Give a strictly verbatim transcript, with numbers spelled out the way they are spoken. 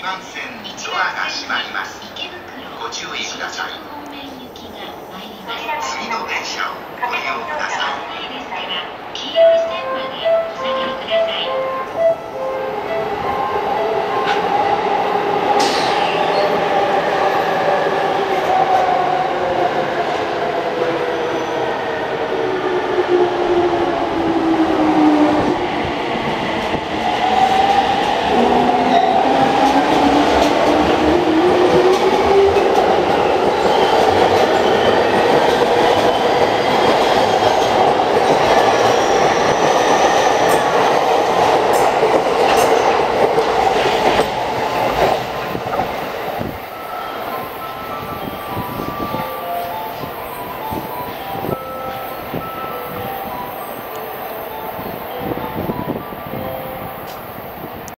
ばん線ドアが閉まります。ご注意ください。次の電車をご利用ください。黄色い線までお下がりください。